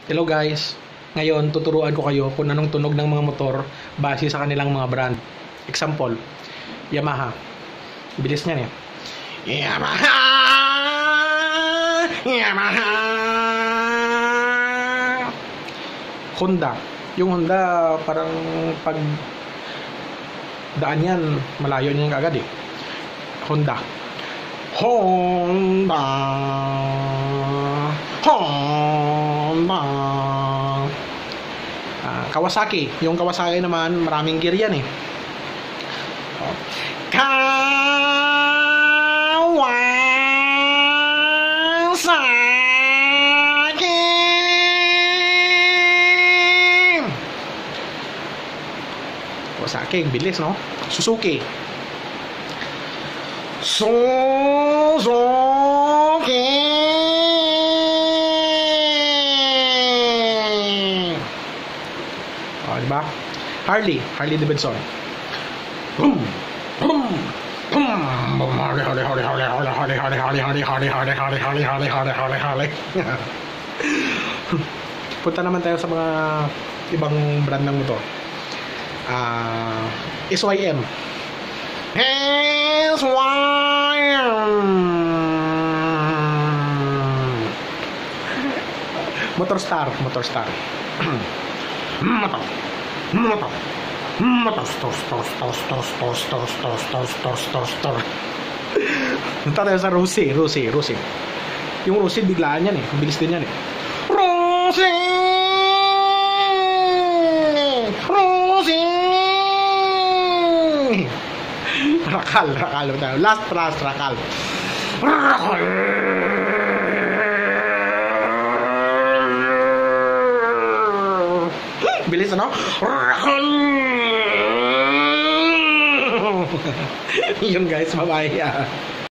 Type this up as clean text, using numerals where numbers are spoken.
Hello guys, ngayon tuturuan ko kayo kung anong tunog ng mga motor base sa kanilang mga brand. Example, Yamaha. Bilis niyan eh. Yamaha! Yamaha! Honda. Yung Honda parang pag daan yan, malayo niyan agad eh. Honda. Honda. Honda. Kawasaki. Yung Kawasaki naman, maraming gear yan eh. Kawasaki. Kawasaki, bilis no? Suzuki. Suzuki. Diba? Harley Davidson. Boom, boom, boom, boom. Harley. Punta naman tayo sa mga ibang brand ng motor. SYM. Motorstar. Punta tayo sa Rusi. Yung Rusi biglaan yan eh. Bilis din yan eh. Rusi. Rakal tayo. Last Rakal. Bilis ano? Yun guys, bye-bye.